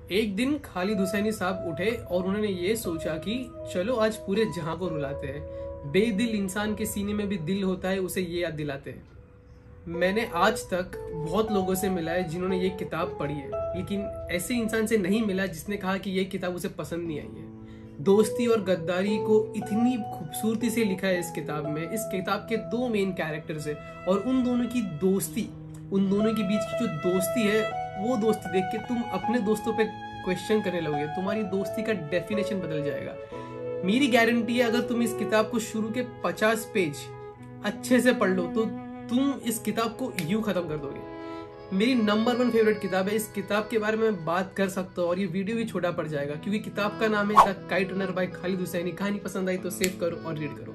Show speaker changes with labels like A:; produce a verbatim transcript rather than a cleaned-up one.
A: एक दिन खालिद हुसैनी साहब उठे और उन्होंने ये सोचा कि चलो आज पूरे जहां को रुलाते हैं। बेदिल इंसान के सीने में भी दिल होता है, उसे ये याद दिलाते हैं। मैंने आज तक बहुत लोगों से मिला है जिन्होंने ये किताब पढ़ी है, लेकिन ऐसे इंसान से नहीं मिला जिसने कहा कि ये किताब उसे पसंद नहीं आई है। दोस्ती और गद्दारी को इतनी खूबसूरती से लिखा है इस किताब में। इस किताब के दो मेन कैरेक्टर्स है और उन दोनों की दोस्ती, उन दोनों के बीच की जो दोस्ती है, वो दोस्ती देख के तुम अपने दोस्तों पे क्वेश्चन करने लगोगे। तुम्हारी दोस्ती का डेफिनेशन बदल जाएगा। मेरी गारंटी है, अगर तुम इस किताब को शुरू के पचास पेज अच्छे से पढ़ लो तो तुम इस किताब को यूं खत्म कर दोगे। मेरी नंबर वन फेवरेट किताब है। इस किताब के बारे में बात कर सकता हूँ और ये वीडियो भी छोटा पड़ जाएगा क्योंकि किताब का नाम है the Kite Runner by Khaled Hosseini. कहानी पसंद आई तो सेव करो और रीड करो।